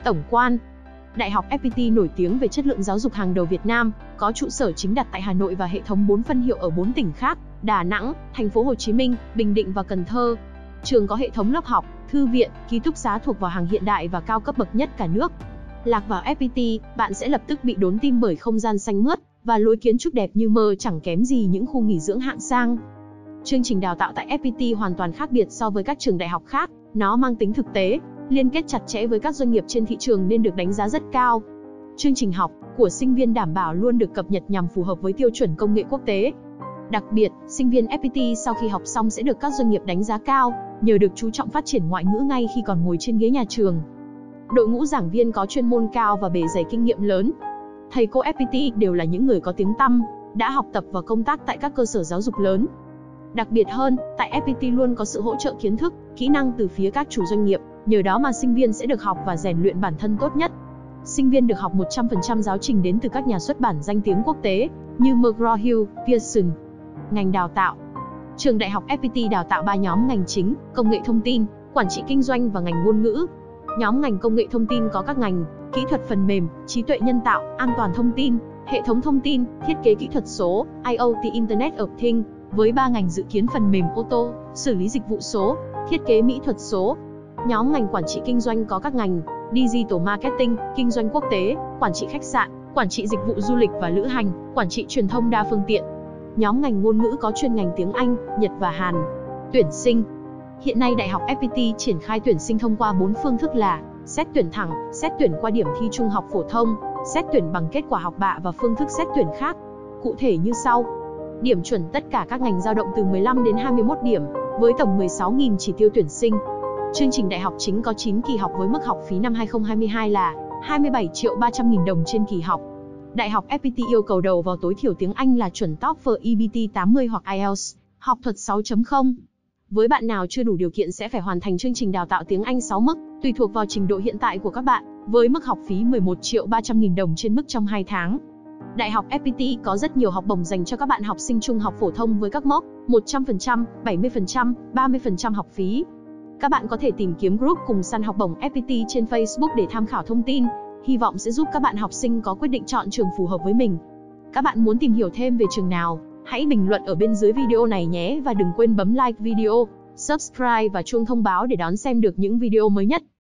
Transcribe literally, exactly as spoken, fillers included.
Tổng quan. Đại học ép pê tê nổi tiếng về chất lượng giáo dục hàng đầu Việt Nam, có trụ sở chính đặt tại Hà Nội và hệ thống bốn phân hiệu ở bốn tỉnh khác: Đà Nẵng, Thành phố Hồ Chí Minh, Bình Định và Cần Thơ. Trường có hệ thống lớp học, thư viện, ký túc xá thuộc vào hàng hiện đại và cao cấp bậc nhất cả nước. Lạc vào ép pê tê, bạn sẽ lập tức bị đốn tim bởi không gian xanh mướt và lối kiến trúc đẹp như mơ, chẳng kém gì những khu nghỉ dưỡng hạng sang. Chương trình đào tạo tại ép pê tê hoàn toàn khác biệt so với các trường đại học khác, nó mang tính thực tế, liên kết chặt chẽ với các doanh nghiệp trên thị trường nên được đánh giá rất cao. Chương trình học của sinh viên đảm bảo luôn được cập nhật nhằm phù hợp với tiêu chuẩn công nghệ quốc tế. Đặc biệt, sinh viên ép pê tê sau khi học xong sẽ được các doanh nghiệp đánh giá cao, nhờ được chú trọng phát triển ngoại ngữ ngay khi còn ngồi trên ghế nhà trường. Đội ngũ giảng viên có chuyên môn cao và bề dày kinh nghiệm lớn. Thầy cô ép pê tê đều là những người có tiếng tăm, đã học tập và công tác tại các cơ sở giáo dục lớn. Đặc biệt hơn, tại ép pê tê luôn có sự hỗ trợ kiến thức, kỹ năng từ phía các chủ doanh nghiệp, nhờ đó mà sinh viên sẽ được học và rèn luyện bản thân tốt nhất. Sinh viên được học một trăm phần trăm giáo trình đến từ các nhà xuất bản danh tiếng quốc tế, như McGraw-Hill, Pearson. Ngành đào tạo. Trường đại học ép pê tê đào tạo ba nhóm ngành chính: công nghệ thông tin, quản trị kinh doanh và ngành ngôn ngữ. Nhóm ngành công nghệ thông tin có các ngành kỹ thuật phần mềm, trí tuệ nhân tạo, an toàn thông tin, hệ thống thông tin, thiết kế kỹ thuật số, i o tê Internet of Things, với ba ngành dự kiến phần mềm ô tô, xử lý dịch vụ số, thiết kế mỹ thuật số. Nhóm ngành quản trị kinh doanh có các ngành Digital Marketing, kinh doanh quốc tế, quản trị khách sạn, quản trị dịch vụ du lịch và lữ hành, quản trị truyền thông đa phương tiện. Nhóm ngành ngôn ngữ có chuyên ngành tiếng Anh, Nhật và Hàn. Tuyển sinh. Hiện nay Đại học ép pê tê triển khai tuyển sinh thông qua bốn phương thức là xét tuyển thẳng, xét tuyển qua điểm thi trung học phổ thông, xét tuyển bằng kết quả học bạ và phương thức xét tuyển khác. Cụ thể như sau. Điểm chuẩn tất cả các ngành dao động từ mười lăm đến hai mươi mốt điểm, với tổng mười sáu nghìn chỉ tiêu tuyển sinh. Chương trình đại học chính có chín kỳ học với mức học phí năm hai không hai hai là hai mươi bảy triệu ba trăm nghìn đồng trên kỳ học. Đại học ép pê tê yêu cầu đầu vào tối thiểu tiếng Anh là chuẩn TOEFL e bê tê tám mươi hoặc ai eo học thuật sáu chấm không. Với bạn nào chưa đủ điều kiện sẽ phải hoàn thành chương trình đào tạo tiếng Anh sáu mức, tùy thuộc vào trình độ hiện tại của các bạn, với mức học phí mười một triệu ba trăm nghìn đồng trên mức trong hai tháng. Đại học ép pê tê có rất nhiều học bổng dành cho các bạn học sinh trung học phổ thông với các mốc một trăm phần trăm, bảy mươi phần trăm, ba mươi phần trăm học phí. Các bạn có thể tìm kiếm group cùng săn học bổng ép pê tê trên Facebook để tham khảo thông tin, hy vọng sẽ giúp các bạn học sinh có quyết định chọn trường phù hợp với mình. Các bạn muốn tìm hiểu thêm về trường nào? Hãy bình luận ở bên dưới video này nhé và đừng quên bấm like video, subscribe và chuông thông báo để đón xem được những video mới nhất.